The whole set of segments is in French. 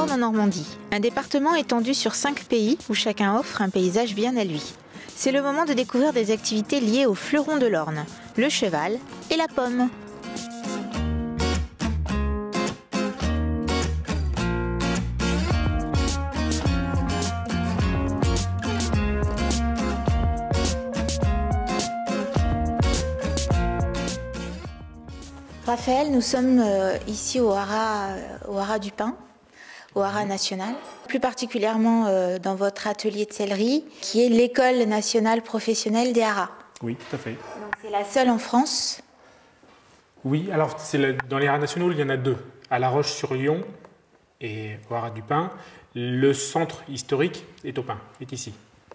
sommes en Normandie, un département étendu sur 5 pays où chacun offre un paysage bien à lui. C'est le moment de découvrir des activités liées au fleuron de l'Orne, le cheval et la pomme. Raphaël, nous sommes ici au haras du Pin, au haras national, plus particulièrement dans votre atelier de sellerie, qui est l'École nationale professionnelle des haras. Oui, tout à fait. C'est la seule en France? Oui, alors dans les haras nationaux, il y en a deux, à La Roche-sur-Yon et au haras du Pin. Le centre historique est au Pin, est ici.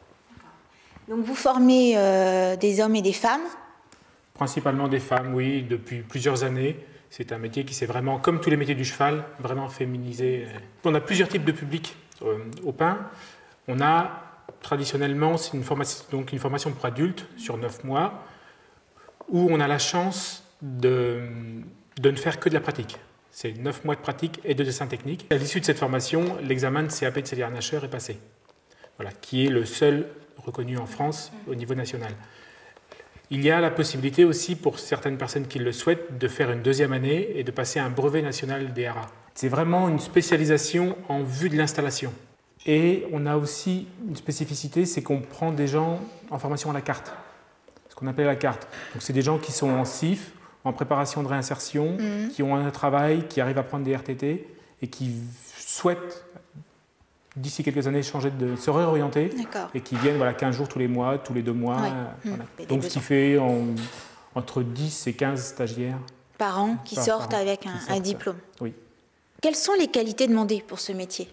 Donc vous formez des hommes et des femmes? Principalement des femmes, oui, depuis plusieurs années. C'est un métier qui s'est vraiment, comme tous les métiers du cheval, vraiment féminisé. On a plusieurs types de publics au Pin. On a traditionnellement une formation pour adultes sur 9 mois, où on a la chance de ne faire que de la pratique. C'est 9 mois de pratique et de dessin technique. À l'issue de cette formation, l'examen de CAP de sellier harnacheur est passé, voilà, qui est le seul reconnu en France au niveau national. Il y a la possibilité aussi, pour certaines personnes qui le souhaitent, de faire une deuxième année et de passer un brevet national des haras. C'est vraiment une spécialisation en vue de l'installation. Et on a aussi une spécificité, c'est qu'on prend des gens en formation à la carte, ce qu'on appelle la carte. Donc c'est des gens qui sont en CIF, en préparation de réinsertion, qui ont un travail, qui arrivent à prendre des RTT et qui souhaitent, d'ici quelques années, changer de se réorienter et qui viennent 15 jours tous les mois, tous les 2 mois. Ouais. Voilà. Donc ce qui fait entre 10 et 15 stagiaires par an qui sortent avec un diplôme. Oui. Quelles sont les qualités demandées pour ce métier?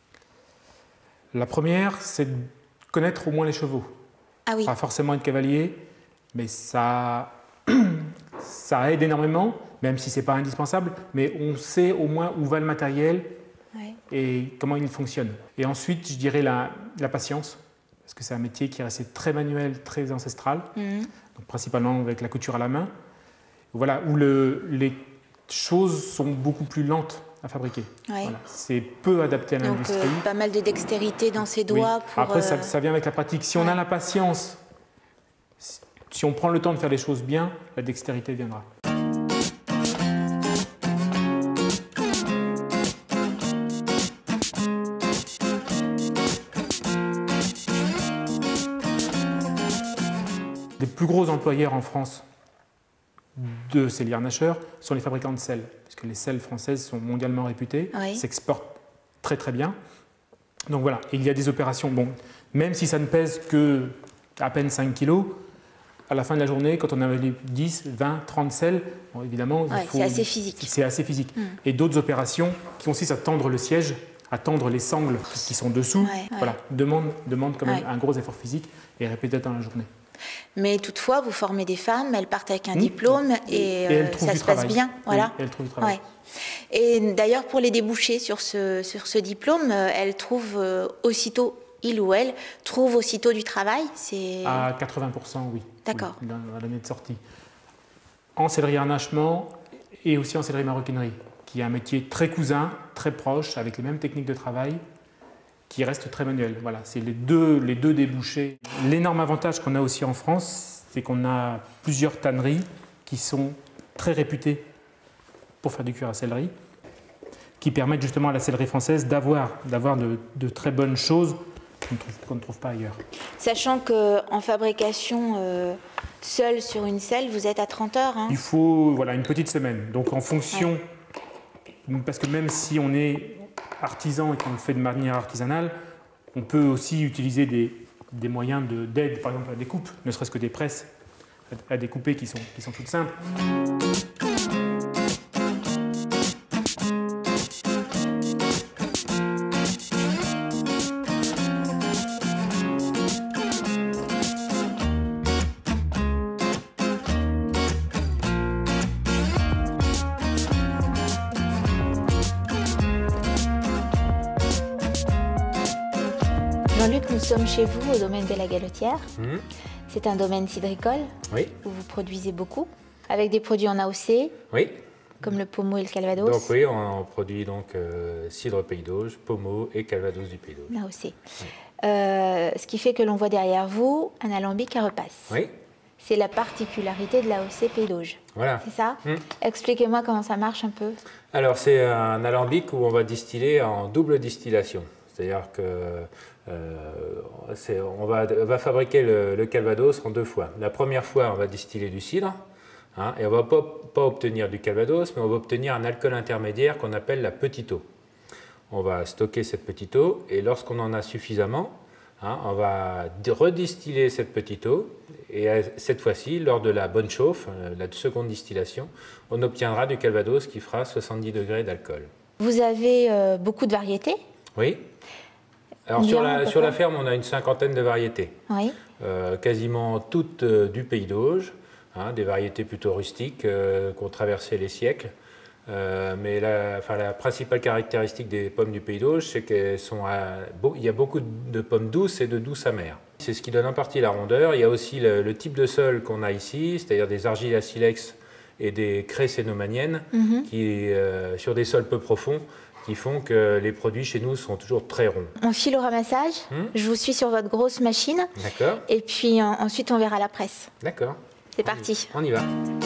La première, c'est de connaître au moins les chevaux. Ah oui. Pas forcément être cavalier, mais ça aide énormément, même si ce n'est pas indispensable, mais on sait au moins où va le matériel et comment il fonctionne. Et ensuite, je dirais la patience, parce que c'est un métier qui est resté très manuel, très ancestral, donc principalement avec la couture à la main, voilà, où les choses sont beaucoup plus lentes à fabriquer. Voilà. C'est peu adapté à l'industrie. Donc pas mal de dextérité dans ses doigts. Oui. Pour, Après, ça vient avec la pratique. Si on a la patience, si on prend le temps de faire les choses bien, la dextérité viendra. Les plus gros employeurs en France de sellier harnacheur sont les fabricants de selles, puisque les selles françaises sont mondialement réputées, s'exportent très très bien. Donc voilà, il y a des opérations, bon, même si ça ne pèse que à peine 5 kg, à la fin de la journée, quand on a les 10, 20, 30 selles, bon, évidemment, c'est assez physique. C'est assez physique. Et d'autres opérations qui consistent à tendre le siège, à tendre les sangles qui sont dessous, voilà, demandent quand même un gros effort physique et répété dans la journée. Mais toutefois, vous formez des femmes, elles partent avec un diplôme et ça se passe bien. Voilà. Oui, elles trouvent du travail. Et d'ailleurs, pour les déboucher sur ce diplôme, elles trouvent aussitôt, il ou elle, trouve aussitôt du travail? À 80%, oui. D'accord. Oui, à l'année de sortie. En sellerie harnachement et aussi en sellerie maroquinerie, qui est un métier très cousin, très proche, avec les mêmes techniques de travail, qui reste très manuel. Voilà, c'est les deux débouchés. L'énorme avantage qu'on a aussi en France, c'est qu'on a plusieurs tanneries qui sont très réputées pour faire du cuir à sellerie, qui permettent justement à la sellerie française d'avoir de très bonnes choses qu'on ne trouve pas ailleurs. Sachant qu'en fabrication, seul sur une selle, vous êtes à 30 heures. Hein. Il faut une petite semaine. Donc en fonction, parce que même si on est artisan et qu'on le fait de manière artisanale, on peut aussi utiliser des moyens d'aide, par exemple à la découpe, ne serait-ce que des presses à découper qui sont toutes simples. Jean-Luc, nous sommes chez vous au domaine de la Galetière. C'est un domaine cidricole où vous produisez beaucoup, avec des produits en AOC. Oui. comme le pommeau et le calvados. Donc oui, on produit donc cidre Pays d'Auge, pommeau et calvados du Pays d'Auge. Là aussi. Oui. Ce qui fait que l'on voit derrière vous un alambic à repasse. Oui. C'est la particularité de l'AOC Pays d'Auge. Voilà. C'est ça? Expliquez-moi comment ça marche un peu. Alors c'est un alambic où on va distiller en double distillation. C'est-à-dire que on va fabriquer le calvados en 2 fois. La première fois, on va distiller du cidre, hein, et on ne va pas obtenir du calvados, mais on va obtenir un alcool intermédiaire qu'on appelle la petite eau. On va stocker cette petite eau, et lorsqu'on en a suffisamment, hein, on va redistiller cette petite eau, et cette fois-ci, lors de la bonne chauffe, la seconde distillation, on obtiendra du calvados qui fera 70 degrés d'alcool. Vous avez beaucoup de variétés? Oui. Alors sur la ferme, on a une 50aine de variétés. Oui. Quasiment toutes du Pays d'Auge, hein, des variétés plutôt rustiques qui ont traversé les siècles. Mais la principale caractéristique des pommes du Pays d'Auge, c'est qu'il y a beaucoup de pommes douces et de douces amères. C'est ce qui donne en partie la rondeur. Il y a aussi le type de sol qu'on a ici, c'est-à-dire des argiles à silex et des craies cénomaniennes, qui, sur des sols peu profonds, qui font que les produits chez nous sont toujours très ronds. On file au ramassage, je vous suis sur votre grosse machine. D'accord. Et puis ensuite on verra la presse. D'accord. C'est parti. On y va.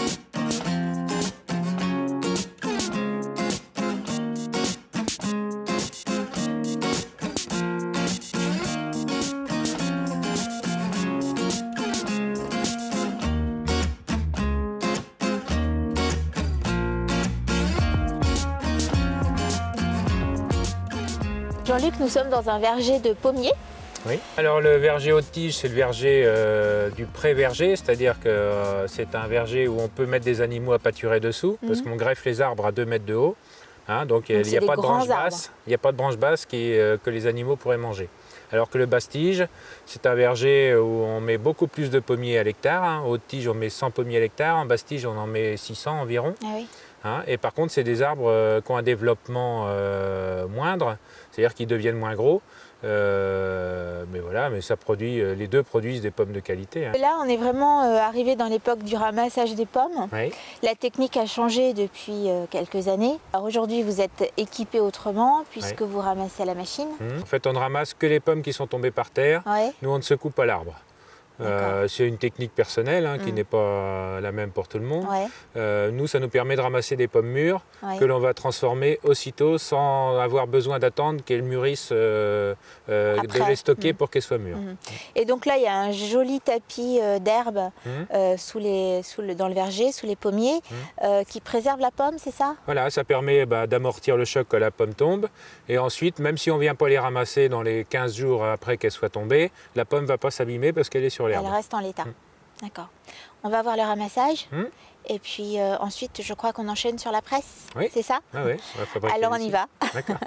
Jean-Luc, nous sommes dans un verger de pommiers. Oui. Alors le verger haute tige, c'est le verger du pré-verger, c'est-à-dire que c'est un verger où on peut mettre des animaux à pâturer dessous, parce qu'on greffe les arbres à 2 mètres de haut. Hein, donc il n'y a pas de branche basse. Il n'y a pas de branche basse que les animaux pourraient manger. Alors que le basse-tige, c'est un verger où on met beaucoup plus de pommiers à l'hectare. Hein. Haute tige, on met 100 pommiers à l'hectare. En basse-tige, on en met 600 environ. Ah oui. Hein, et par contre, c'est des arbres qui ont un développement moindre, c'est-à-dire qu'ils deviennent moins gros. Mais voilà, mais ça produit, les deux produisent des pommes de qualité. Hein. Là, on est vraiment arrivé dans l'époque du ramassage des pommes. Oui. La technique a changé depuis quelques années. Alors aujourd'hui, vous êtes équipé autrement puisque vous ramassez à la machine. En fait, on ne ramasse que les pommes qui sont tombées par terre. Oui. Nous, on ne secoue pas l'arbre. C'est une technique personnelle qui n'est pas la même pour tout le monde. Ouais. Nous, ça nous permet de ramasser des pommes mûres que l'on va transformer aussitôt sans avoir besoin d'attendre qu'elles mûrissent, de les stocker pour qu'elles soient mûres. Et donc là, il y a un joli tapis d'herbe dans le verger, sous les pommiers, qui préserve la pomme, c'est ça? Voilà, ça permet d'amortir le choc quand la pomme tombe. Et ensuite, même si on ne vient pas les ramasser dans les 15 jours après qu'elle soit tombée, la pomme ne va pas s'abîmer parce qu'elle est sur l'herbe. Elle reste en l'état. D'accord. On va voir le ramassage. Et puis ensuite, je crois qu'on enchaîne sur la presse. Oui. C'est ça? Ah oui. Alors on y va. D'accord.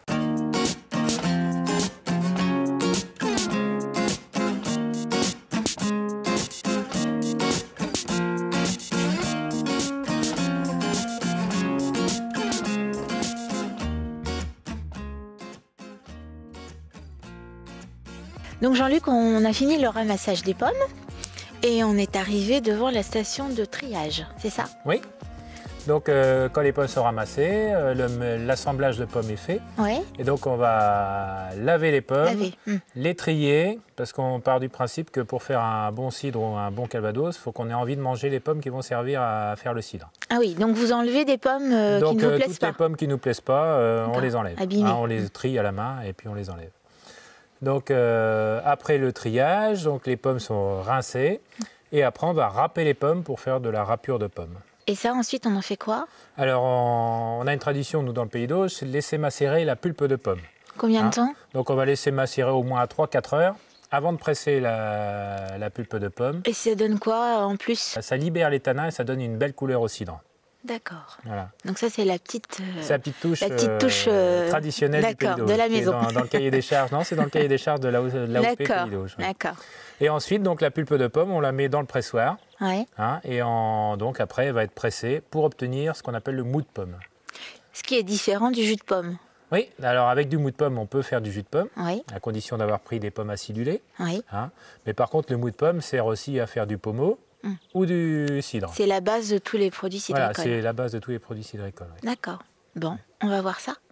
Donc Jean-Luc, on a fini le ramassage des pommes et on est arrivé devant la station de triage, c'est ça? Oui. Donc quand les pommes sont ramassées, l'assemblage de pommes est fait. Oui. Et donc on va laver les pommes, les trier, parce qu'on part du principe que pour faire un bon cidre ou un bon calvados, il faut qu'on ait envie de manger les pommes qui vont servir à faire le cidre. Ah oui, donc vous enlevez des pommes qui ne vous plaisent pas? Toutes les pommes qui ne nous plaisent pas, on les enlève. On les trie à la main et puis on les enlève. Donc après le triage, donc les pommes sont rincées et après on va râper les pommes pour faire de la râpure de pommes. Et ça ensuite on en fait quoi? Alors on a une tradition nous dans le Pays d'Auge, c'est de laisser macérer la pulpe de pomme. Combien de temps? Donc on va laisser macérer au moins à 3-4 heures avant de presser la pulpe de pomme. Et ça donne quoi en plus? Ça libère les tanins et ça donne une belle couleur au cidre. D'accord. Voilà. Donc ça c'est la petite touche traditionnelle du Pays d'Auge, de la maison. Dans le cahier des charges. Non, c'est dans le cahier des charges de l'AOP Pays d'Auge. D'accord. Et ensuite, donc, la pulpe de pomme, on la met dans le pressoir. Ouais. Et donc après, elle va être pressée pour obtenir ce qu'on appelle le mou de pomme. Ce qui est différent du jus de pomme. Oui, alors avec du mou de pomme, on peut faire du jus de pomme, à condition d'avoir pris des pommes acidulées. Oui. Mais par contre, le mou de pomme sert aussi à faire du pommeau ou du cidre. C'est la base de tous les produits cidricoles. Voilà, c'est la base de tous les produits cidricoles. D'accord. Bon, on va voir ça.